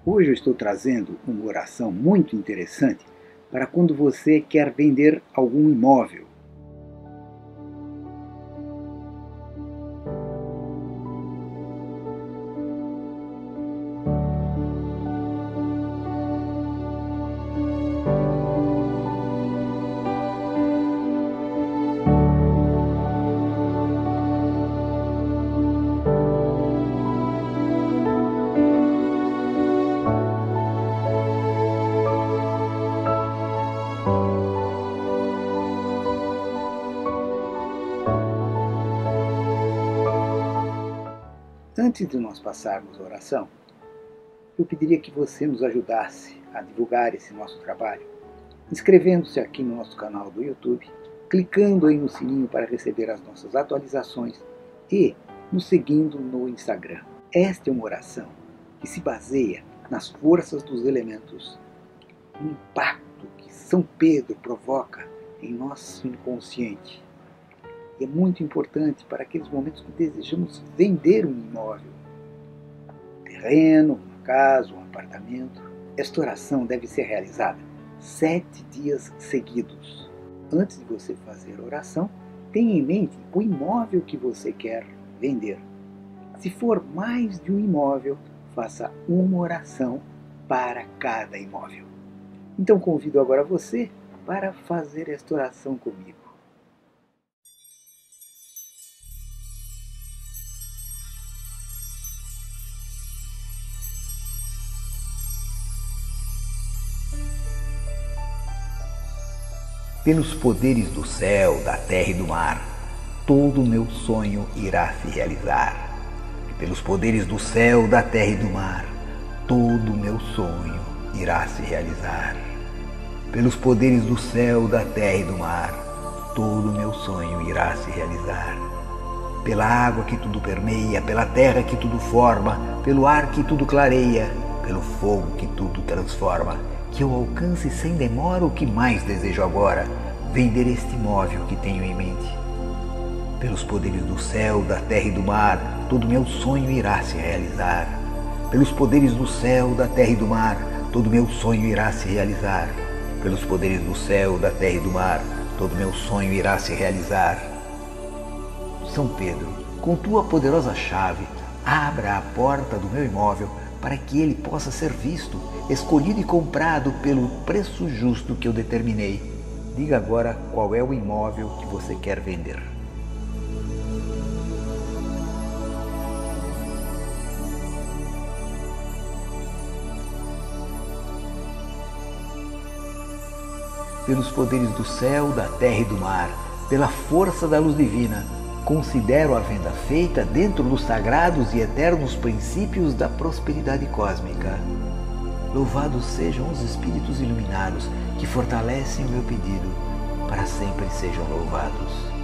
Hoje eu estou trazendo uma oração muito interessante para quando você quer vender algum imóvel. Antes de nós passarmos a oração, eu pediria que você nos ajudasse a divulgar esse nosso trabalho, inscrevendo-se aqui no nosso canal do YouTube, clicando aí no sininho para receber as nossas atualizações e nos seguindo no Instagram. Esta é uma oração que se baseia nas forças dos elementos, no impacto que São Pedro provoca em nosso inconsciente. E é muito importante para aqueles momentos que desejamos vender um imóvel, um terreno, uma casa, um apartamento. Esta oração deve ser realizada 7 dias seguidos. Antes de você fazer a oração, tenha em mente o imóvel que você quer vender. Se for mais de um imóvel, faça uma oração para cada imóvel. Então convido agora você para fazer esta oração comigo. Pelos poderes do céu, da terra e do mar, todo o meu sonho irá se realizar. Pelos poderes do céu, da terra e do mar, todo o meu sonho irá se realizar. Pelos poderes do céu, da terra e do mar, todo o meu sonho irá se realizar. Pela água que tudo permeia, pela terra que tudo forma, pelo ar que tudo clareia, pelo fogo que tudo transforma, que eu alcance sem demora o que mais desejo agora, vender este imóvel que tenho em mente. Pelos poderes do céu, da terra e do mar, todo meu sonho irá se realizar. Pelos poderes do céu, da terra e do mar, todo meu sonho irá se realizar. Pelos poderes do céu, da terra e do mar, todo meu sonho irá se realizar. São Pedro, com tua poderosa chave, abra a porta do meu imóvel para que ele possa ser visto, escolhido e comprado pelo preço justo que eu determinei. Diga agora qual é o imóvel que você quer vender. Pelos poderes do céu, da terra e do mar, pela força da luz divina, considero a venda feita dentro dos sagrados e eternos princípios da prosperidade cósmica. Louvados sejam os espíritos iluminados que fortalecem o meu pedido, para sempre sejam louvados.